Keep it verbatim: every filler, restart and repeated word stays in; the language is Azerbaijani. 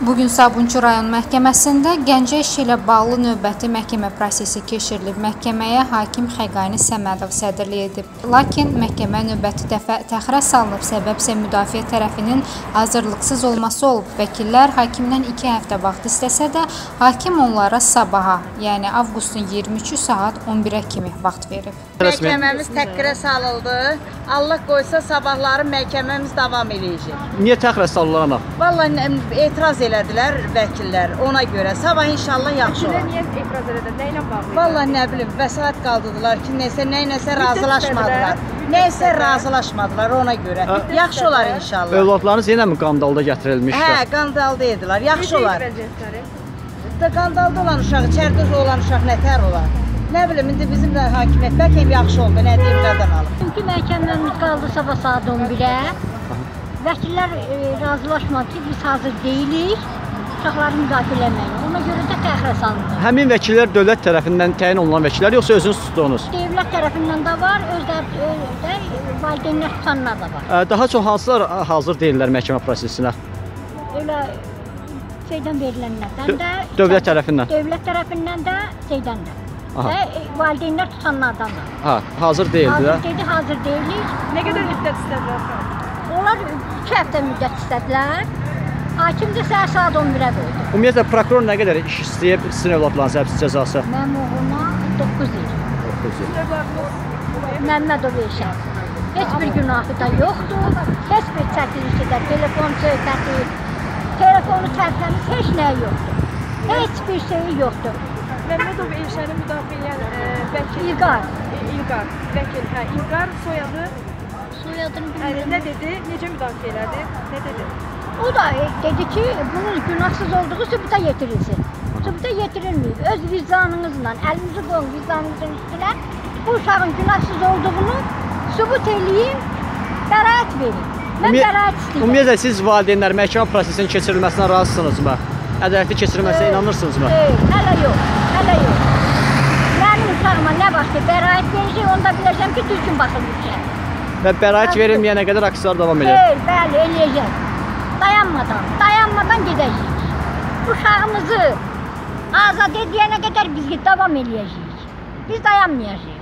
Bugün Sabunçu rayon məhkəməsində Gəncə işi ilə bağlı növbəti məhkəmə prosesi keçirilib. Məhkəməyə hakim Xəqani Səmədov sədrlik edib. Lakin məhkəmə növbəti dəfə təxirə salınıb. Səbəb isə müdafiə tərəfinin hazırlıqsız olması olub. Vəkillər hakimdən iki həftə vaxt istəsə də, hakim onlara sabaha, yəni avqustun iyirmi üçü saat on birə kimi vaxt verib. Məhkəməmiz təxirə salındı. Allah qoysa sabahları məhkəməmiz davam edəcək. Niyə təxirə salırlar ana? Vallahi etiraz elədilər vəkillər ona görə. Sabah inşallah yaxşı olar. Niyə etiraz elədilər? Nə ilə bağlı? Vallahi nə bilim, vəsait qaldıdılar ki, nəsə nəyinəsə razılaşmadılar. Nəysə razılaşmadılar ona görə. Yaxşı olar inşallah. Övladlarınız yenə mi qandalda gətirilmişdi? Hə, qandalda edilir. Yaxşı olar. Qandalda olan uşaq, çərkəz olan uşaq nətər olar? Nə bilim, indi bizim də hakimiyyət bəlkə yaxşı oldu, nə deyim, nədən alıb. Çünki məhkəməmiz qaldı sabah saat on birə. Vəkillər e, razılaşmadı ki, biz hazır deyilik, uşaqları müdafiə eləməyin. Ona görə də təxirə salındı. Həmin vəkillər dövlət tərəfindən təyin olunan vəkillər, yoxsa özünüz tutduğunuz? Dövlət tərəfindən də var, özləri də valideynlər tutanlar da var. Daha çox hansılar hazır deyirlər məhkəmə prosesinə? Elə şeydən verilənlərdən də... Dövlət tərəfindən? Dövlət tərəfindən də şeydən də. Və valideynlər tutanlardan da. Ha, hazır deyildi də? Hazır deyildi, hazır deyilik. Nə qədər müddət istədilər? Onlar iki həftə müddət istədilər. Hakim də səhər saat on birə qoydu. Ümumiyyətlə, prokuror nə qədər iş istəyib sizin övladlarınız həbs cəzası? Mənim oğluma doqquz il. doqquz il. Məmmədov Eşər. Heç bir günahı da yoxdur. Heç bir çəkilişi də, telefon söhbəti, telefonu tərtəmiz, heç nəyi yoxdur. Heç bir şeyi yoxdur. Məmmədov Eşəri müdafiə edən vəkil... İlqar. İlqar. Vəkil, hə, İlqar soyadı... Soyadını Nə bilmirəm. dedi? Necə müdafiə elədi? Nə dedi? O da dedi ki, bunun günahsız olduğu sübuta yetirilsin. Sübuta yetirilməyib. Öz vicdanınızla, əlinizi qoyun vicdanınızın üstünə, bu uşağın günahsız olduğunu sübut eləyin, bəraət verin. Mən bəraət istəyirəm. Ümumiyyətlə, siz valideynlər məhkəmə prosesinin keçirilməsinə razısınızmı? Ədalətli keçirilməsinə inanırsınızmı? Eyy, hələ yox, hələ yox. Mənim uşağıma nə vaxtı bəraət verəcək, onda biləcəm ki, düzgün baxılmayacaq. Və bəraət verilməyənə qədər aksiyonlar davam edir? Eyy, bəli, eləyəcək. Dayanmadan, dayanmadan gedəcəyik. Uşağımızı azad edilənə qədər biz davam eləyəcəyik. Biz dayanmayacağıq.